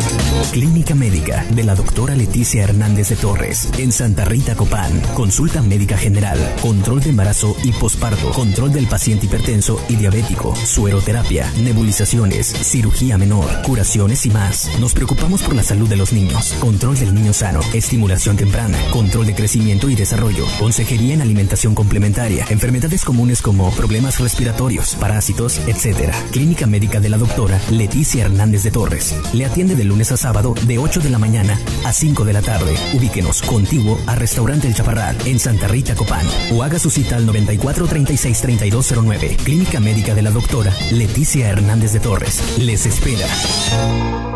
Clínica Médica de la doctora Leticia Hernández de Torres, en Santa Rita, Copán. Consulta médica general, control de embarazo y posparto, control del paciente hipertenso y diabético, sueroterapia, nebulizaciones, cirugía menor, curaciones y más. Nos preocupamos por la salud de los niños, control del niño sano, estimulación temprana, control de crecimiento y desarrollo, consejería en alimentación complementaria, enfermedades comunes como problemas respiratorios, parásitos, etc. Clínica Médica de la doctora Leticia Hernández de Torres. Le atiende de lunes a sábado de 8 de la mañana a 5 de la tarde. Ubíquenos contiguo a Restaurante El Chaparral en Santa Rita, Copán. O haga su cita al 94 36 3209. Clínica Médica de la doctora Leticia Hernández de Torres. Les espera.